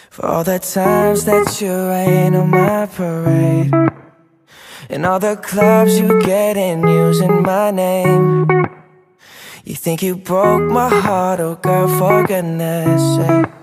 For all the times that you rain on my parade, and all the clubs you get in using my name. You think you broke my heart, oh girl, for goodness sake.